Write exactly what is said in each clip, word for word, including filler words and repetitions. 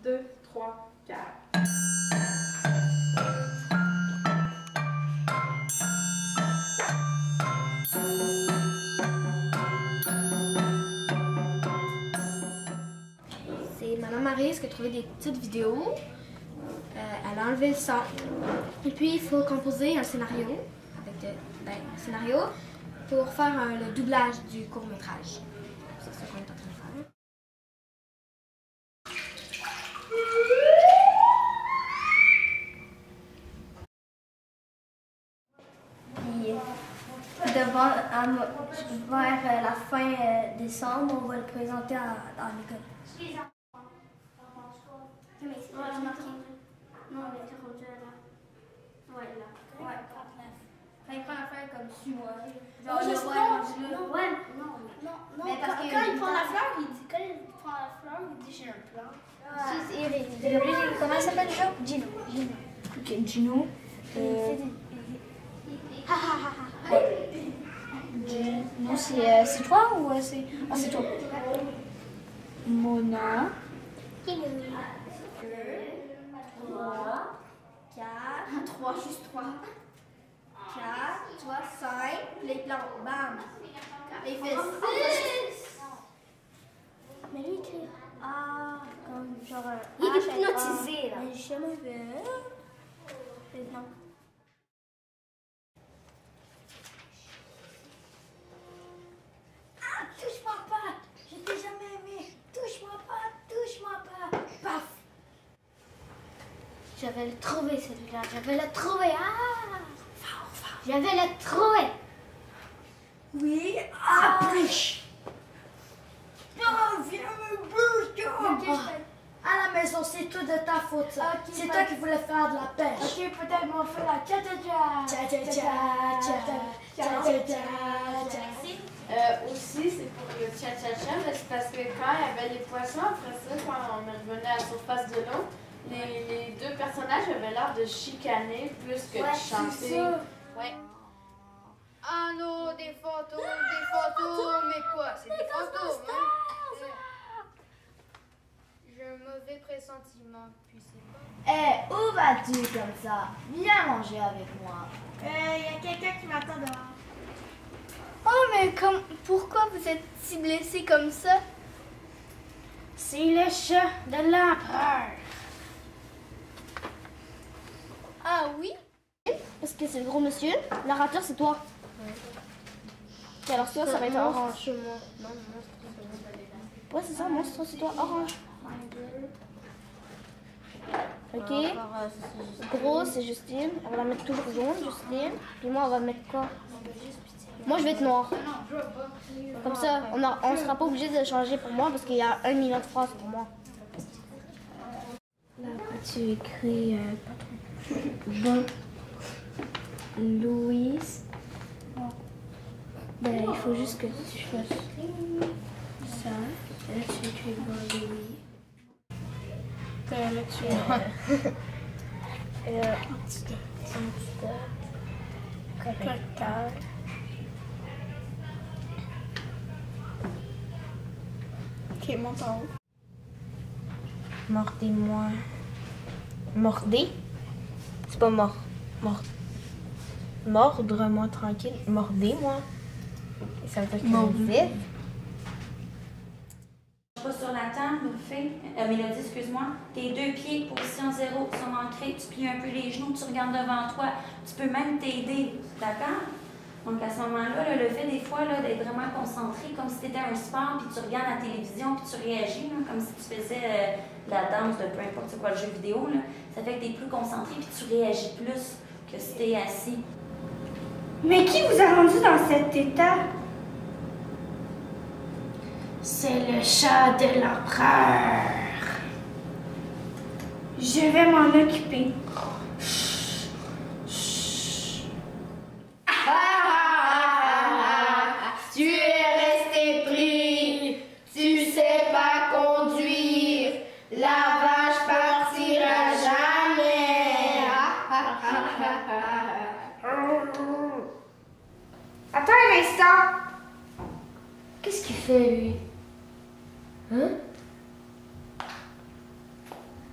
deux, trois, quatre. C'est Madame Maryse qui a trouvé des petites vidéos. Euh, elle a enlevé le son. Et puis, il faut composer un scénario, avec euh, ben, un scénario, pour faire euh, le doublage du court-métrage. C'est ça qu'on est en train de faire. Puis, devant, vers la fin euh, décembre, on va le présenter à, dans l'école. Mais c'est pas marqué. Non, on était rendu là. Ouais, là. Ouais, trente-neuf. Quand il prend la fleur comme suis moi. Genre, Oh, le je- ouais, non, rendu là. non, Ouais. non, non, non. Mais parce quand, que- quand il prend la fleur, il dit, quand il prend la fleur, il dit j'ai un plan. C'est Iris. Comment il s'appelle déjà? Gino. Gino. Ok, Gino. Euh... Ha ha ha ha. Gino, c'est euh, c'est toi ou euh, c'est. Ah, c'est toi. Mona. trois, quatre, trois, juste trois. quatre, tu vois, cinq, les plans, bam. Il fait six. Mais lui, il écrit. Ah, comme genre un. Il est H, hypnotisé, là. Mais je me vais. Et non. Ah, touche-moi pas. Je t'ai jamais aimé. Touche-moi pas, touche-moi pas. Paf. Je vais le trouver celui-là. Je vais le trouver. Ah! Je vais le trouver. Oui, approche. Non, viens me bouger. À la maison, c'est tout de ta faute. ça. Ok, c'est bah- toi qui voulais faire de la pêche. Ok, peut-être qu'on fait la tcha-tcha-tcha. Tcha-tcha-tcha, tcha-tcha-tcha, tcha-tcha. Euh, aussi, c'est pour le tcha-tcha-tcha, mais c'est parce que quand il y avait les poissons, après ça, quand on revenait à la surface de l'eau, les, les deux personnages avaient l'air de chicaner plus que Ouais, de c'est chanter. ça. Ouais. Ah non, des photos, des photos, mais quoi? C'est des photos, hein? J'ai un mauvais pressentiment, puis c'est pas... Eh, où vas-tu comme ça? Viens manger avec moi. Il euh, y a quelqu'un qui m'attend dehors. Oh, mais comme, pourquoi vous êtes si blessé comme ça? C'est le chat de l'empereur. Ah oui? Parce que c'est le gros monsieur. L'orateur, c'est toi. Et alors ça, ça va être orange. Ouais, c'est ça, monstre, c'est toi. Orange. Ok. Gros, c'est Justine. On va la mettre toujours jaune, Justine. Puis moi, on va mettre quoi? Moi, je vais être noir. Comme ça, on ne on sera pas obligé de changer pour moi parce qu'il y a un million de phrases pour moi. Là, après, tu écris euh, bon Louise. Ben, il faut juste que tu fasses ça. Et là, tu écris bon Louis. Là, tu Euh, antidote. Correcteur. Ok, monte en haut. Mordez-moi. Mordez? C'est pas mort. Mord. Mordre-moi tranquille. Mordez-moi. Et ça veut dire que vite. Pas sur la table, fais, euh, Mélodie, excuse-moi. Tes deux pieds, position zéro, sont ancrés. Tu plies un peu les genoux, tu regardes devant toi. Tu peux même t'aider, d'accord? Donc à ce moment-là, là, le fait des fois là, d'être vraiment concentré, comme si tu étais un sport, puis tu regardes la télévision, puis tu réagis, là, comme si tu faisais euh, la danse de peu importe c'est quoi le jeu vidéo, là, ça fait que tu es plus concentré, puis tu réagis plus que si tu es assis. Mais qui vous a rendu dans cet état? C'est le chat de l'empereur. Je vais m'en occuper. Tu es resté pris, tu sais pas conduire, la vache partira jamais. Attends un instant. Qu'est-ce qu'il fait, lui? Hein?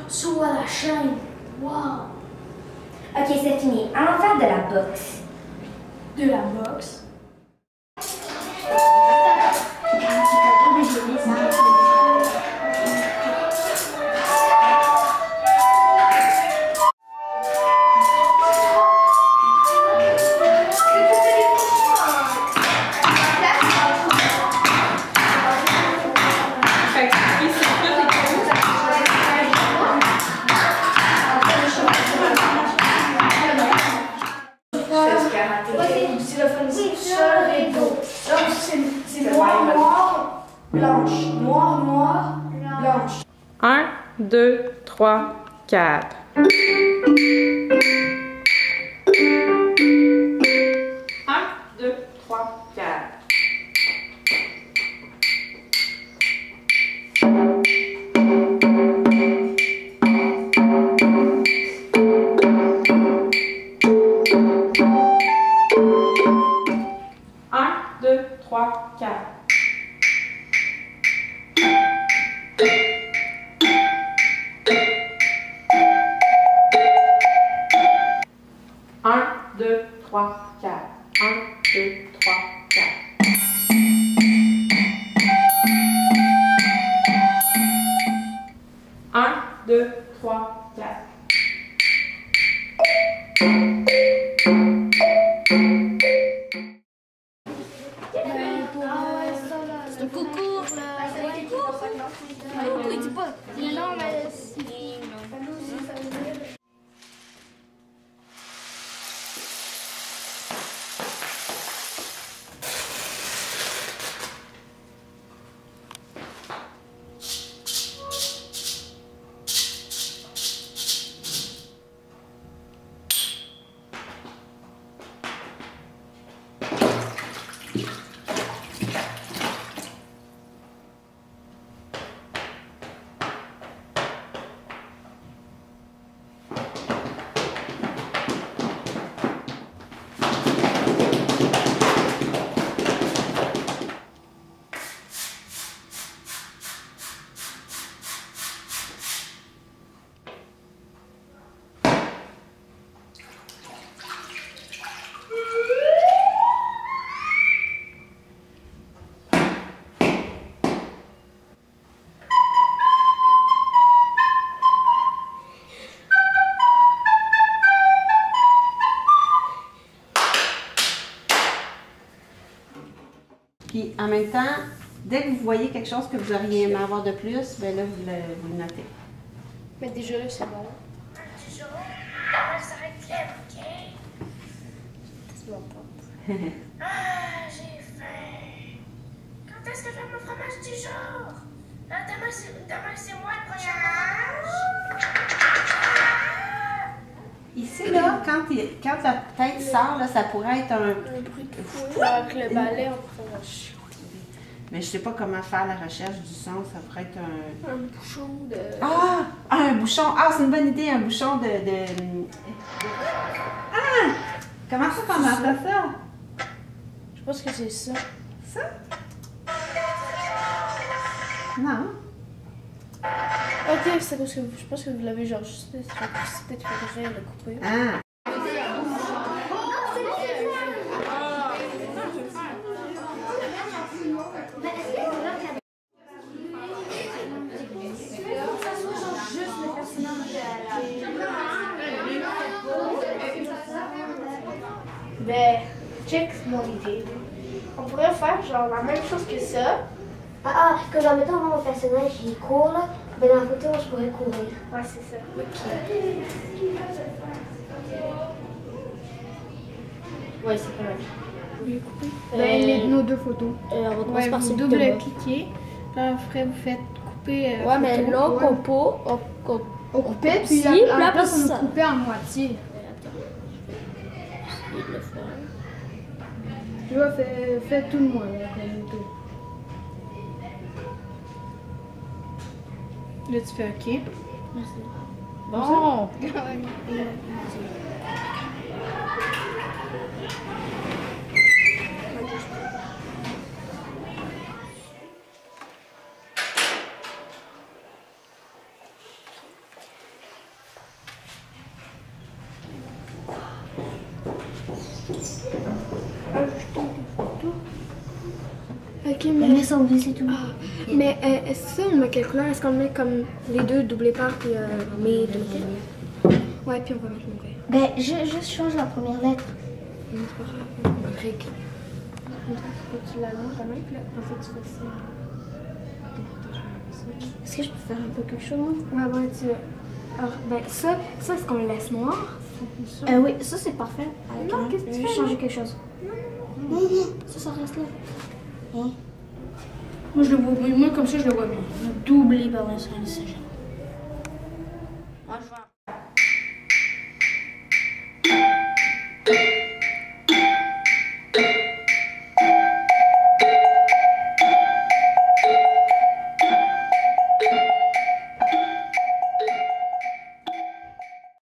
saut à la chaîne. Wow! Ok, c'est fini. Allons faire de la boxe. De la boxe. C'est noir, noir, blanche. Noir, noir, blanche. un, deux, trois, quatre. un, deux, trois, quatre. un, deux, trois, quatre. un, deux, trois, quatre. un, deux, trois, quatre. un, deux, trois, quatre. C'est un coucou. Coucou, il dit pas. Non, mais c'est... Puis en même temps, dès que vous voyez quelque chose que vous auriez aimé avoir de plus, ben là, vous le, vous le notez. Mais déjà là, c'est bon. Toujours, on s'arrête bien, ok? C'est bon pas. Ah, j'ai faim. Quand est-ce que je fais mon fromage du jour? Là, demain, c'est, demain, c'est moi le prochain fromage. Ici, là, quand, il- quand la tête sort, là, ça pourrait être un... Un bruit de fouet. Avec le balai, on pourrait chier. Mais je sais pas comment faire la recherche du son, ça pourrait être un... Un bouchon de... Ah! Ah, un bouchon! Ah, c'est une bonne idée, un bouchon de... de... de- Ah! Comment ça qu'on entend ça? Je pense que c'est ça. Ça? Non. Ok, c'est parce que je pense que vous l'avez genre juste... C'est peut-être qu'il faudrait le couper. Ah! Ben, check mon idée. On pourrait faire genre la même chose que ça. Ah, ah, que genre, mettons, mon personnage, il court, là. Ben, dans la photo, je pourrais courir. Ouais, c'est ça. Ouais, c'est pas mal. Ben, les- nos deux photos. Euh, on va Ouais, commencer par vous celle de double-cliquez. Là, après, vous faites couper. euh, Ouais, mais photo. là, Ouais. compo, on, on, On coupait, Ici, puis puis à, à la après place, on ça. a coupé en moitié. Tu vois, fais, fais tout le monde, là, comme tout. Là, tu fais OK. Bon. ok, Mais mais. ça, oublie, c'est tout. Ah, mais euh, est-ce que on met quelle couleur? Est-ce qu'on met comme les deux doublés par puis euh, mes deux lettres? Ouais, puis on va mettre mon vrai. Ben, je, juste change la première lettre. Non, c'est pas grave. Brique. Faut que tu l'allonges la main, puis là, après ça, tu fais ça. Est-ce que je peux faire un peu quelque chose, moi? Ouais, ouais, tu. Alors, ben, ça, ça est-ce qu'on le laisse noir? Euh, oui, ça, c'est parfait. Avec Non, un- qu'est-ce que tu je vais fais, changer là? quelque chose. Non, non, ça, ça reste là. Hein? Moi, je le vois bien. Moi, comme ça, je le vois bien. Doublé par un seul, c'est génial.